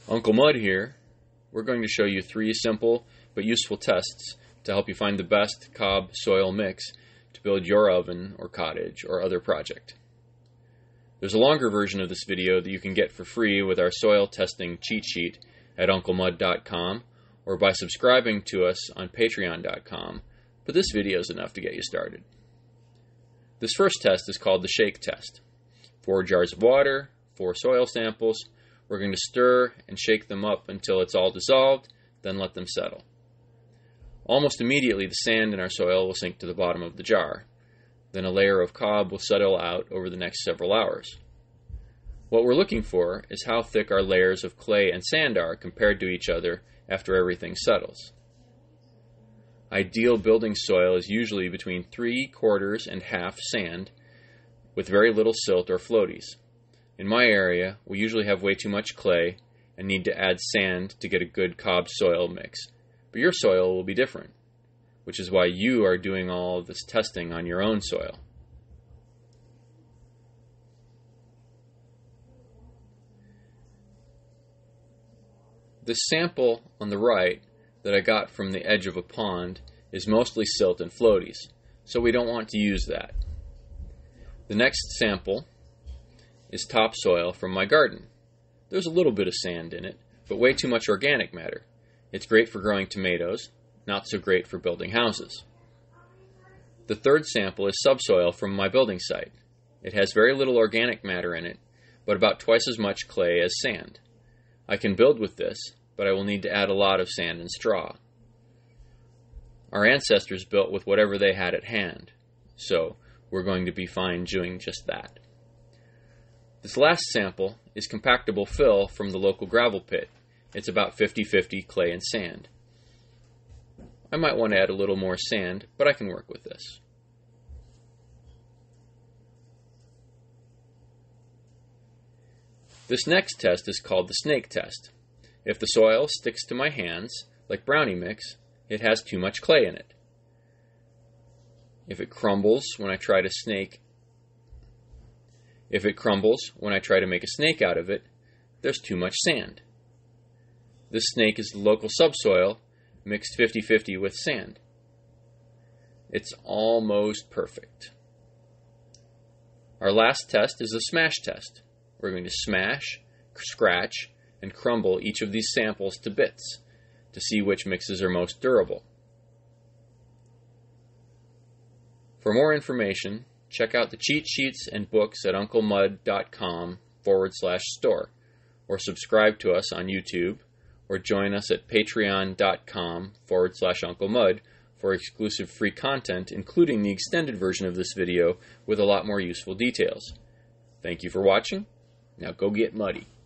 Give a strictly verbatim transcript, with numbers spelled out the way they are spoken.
Uncle Mud here. We're going to show you three simple but useful tests to help you find the best cob soil mix to build your oven or cottage or other project. There's a longer version of this video that you can get for free with our soil testing cheat sheet at uncle mud dot com or by subscribing to us on patreon dot com, but this video is enough to get you started. This first test is called the shake test. Four jars of water, four soil samples. We're going to stir and shake them up until it's all dissolved, then let them settle. Almost immediately, the sand in our soil will sink to the bottom of the jar. Then a layer of cob will settle out over the next several hours. What we're looking for is how thick our layers of clay and sand are compared to each other after everything settles. Ideal building soil is usually between three quarters and half sand with very little silt or floaties. In my area, we usually have way too much clay and need to add sand to get a good cob soil mix. But your soil will be different, which is why you are doing all of this testing on your own soil. This sample on the right that I got from the edge of a pond is mostly silt and floaties, so we don't want to use that. The next sample is topsoil from my garden. There's a little bit of sand in it, but way too much organic matter. It's great for growing tomatoes, not so great for building houses. The third sample is subsoil from my building site. It has very little organic matter in it, but about twice as much clay as sand. I can build with this, but I will need to add a lot of sand and straw. Our ancestors built with whatever they had at hand, so we're going to be fine doing just that. This last sample is compactable fill from the local gravel pit. It's about fifty fifty clay and sand. I might want to add a little more sand, but I can work with this. This next test is called the snake test. If the soil sticks to my hands, like brownie mix, it has too much clay in it. If it crumbles when I try to snake, if it crumbles when I try to make a snake out of it, there's too much sand. This snake is the local subsoil mixed fifty fifty with sand. It's almost perfect. Our last test is the smash test. We're going to smash, scratch, and crumble each of these samples to bits to see which mixes are most durable. For more information, check out the cheat sheets and books at uncle mud dot com forward slash store, or subscribe to us on YouTube, or join us at patreon dot com forward slash Uncle Mud for exclusive free content, including the extended version of this video with a lot more useful details. Thank you for watching. Now go get muddy.